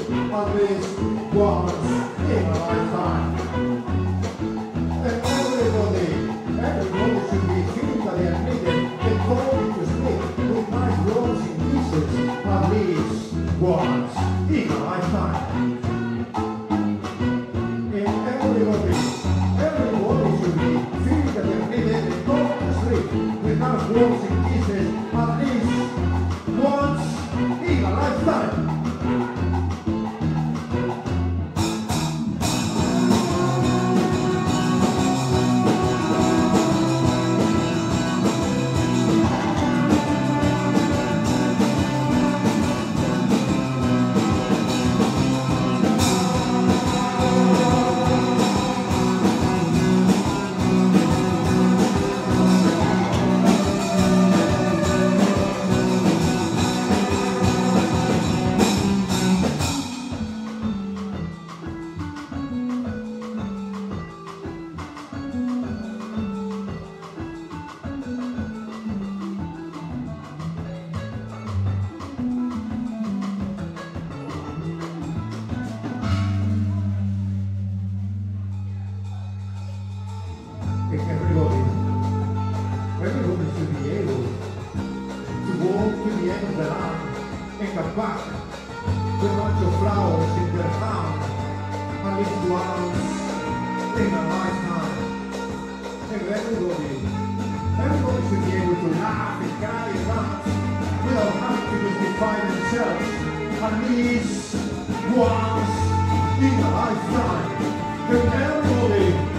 at least once in a lifetime. And everybody should be physically admitted and going to sleep with nice rosy kisses at least once in a lifetime. And everybody should be physically admitted and going to sleep with nice rosy kisses at least once in a lifetime. Everybody should be able to walk to the end of the line and come back with a bunch of flowers in their hand at least once in a lifetime. And everybody should be able to laugh and cry and dance without having to justify themselves at least once in a lifetime. And everybody